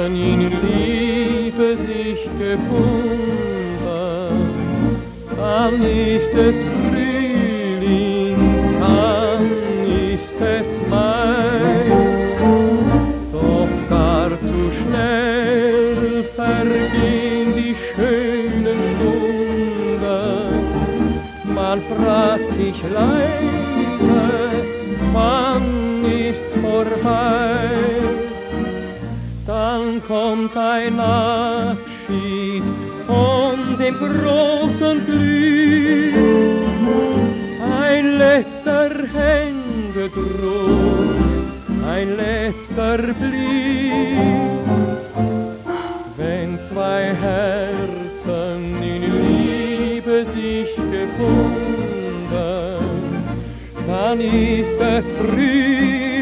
in Liebe sich gefunden, dann ist es Frühling, dann ist es Mai, doch gar zu schnell vergehen die schönen Stunden. Man fragt sich leise, wann ist's vorbei? Dann kommt ein Abschied und im großen Glück ein letzter Händedruck, ein letzter Blick. Wenn zwei Herzen in Liebe sich gefunden, dann ist es Frühling.